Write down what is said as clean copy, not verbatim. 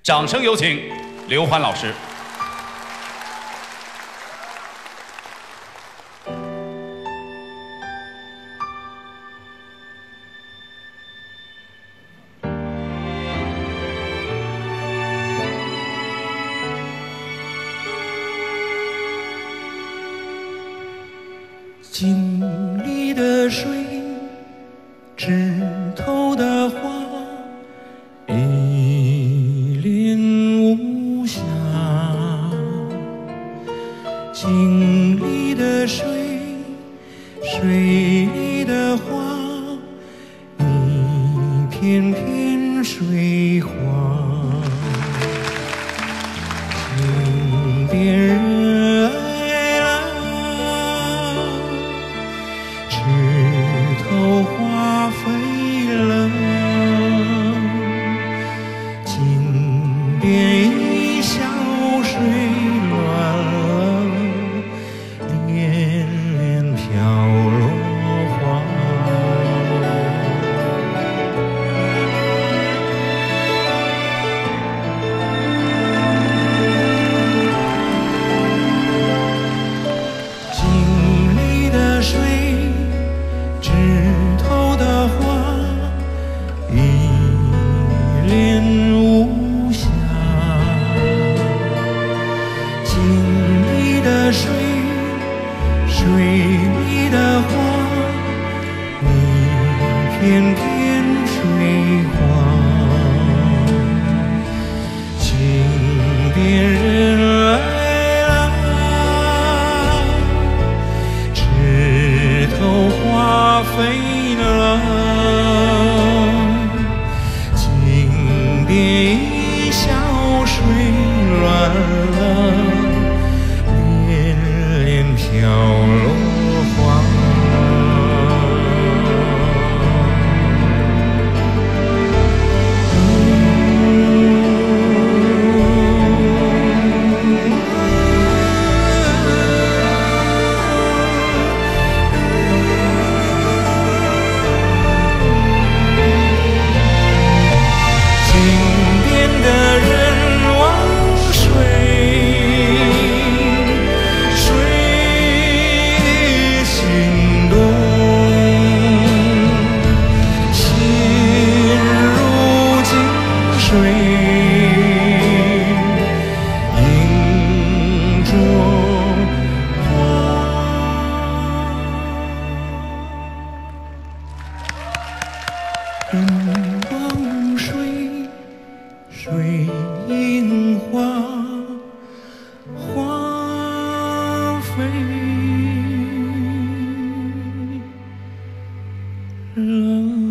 掌声有请刘欢老师。 井里的水，枝头的花，一帘无暇。井里的水，水里的花，一片片水花。井边人来了，枝头花飞了，井边一小水乱了，连连飘落花。井里的水，枝头的花，一帘无暇。井里的水，水里的花，一片片水花。井边人来了，枝头花飞了，井边一小水乱了，连连飘落花。人望水，水映花，花飞了。